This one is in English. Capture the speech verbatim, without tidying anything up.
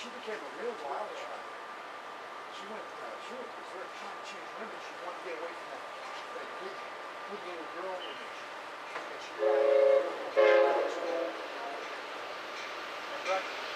she became a real wild child. She went, uh, she went berserk trying to change women. She wanted to get away from that, that good, good little girl image that she had. And, but